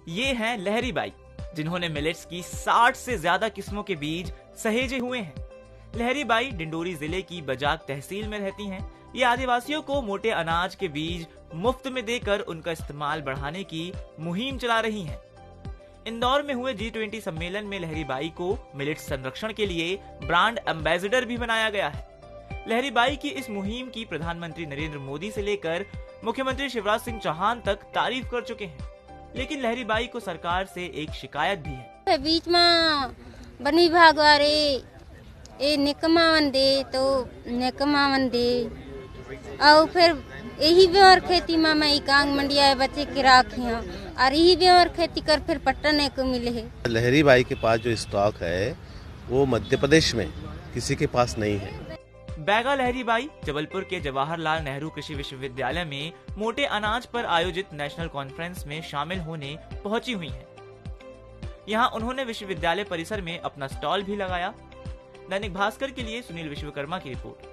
ये हैं लहरी बाई, जिन्होंने मिलेट्स की 60 से ज्यादा किस्मों के बीज सहेजे हुए हैं। लहरी बाई डिंडोरी जिले की बजाग तहसील में रहती हैं। ये आदिवासियों को मोटे अनाज के बीज मुफ्त में देकर उनका इस्तेमाल बढ़ाने की मुहिम चला रही हैं। इंदौर में हुए G20 सम्मेलन में लहरी बाई को मिलेट्स संरक्षण के लिए ब्रांड एम्बेसडर भी बनाया गया है। लहरी बाई की इस मुहिम की प्रधानमंत्री नरेंद्र मोदी से लेकर मुख्यमंत्री शिवराज सिंह चौहान तक तारीफ कर चुके हैं, लेकिन लहरी बाई को सरकार से एक शिकायत भी है। बीच में वन विभाग वाले ये निकमावन दे तो निकमावन दे और फिर यही बेवर खेती में मैं कांग मंडिया बच्चे के राखी और यही बेवर खेती कर फिर पट्टने को मिले है। लहरी बाई के पास जो स्टॉक है वो मध्य प्रदेश में किसी के पास नहीं है। बैगा लहरी बाई जबलपुर के जवाहरलाल नेहरू कृषि विश्वविद्यालय में मोटे अनाज पर आयोजित नेशनल कॉन्फ्रेंस में शामिल होने पहुंची हुई हैं। यहां उन्होंने विश्वविद्यालय परिसर में अपना स्टॉल भी लगाया। दैनिक भास्कर के लिए सुनील विश्वकर्मा की रिपोर्ट।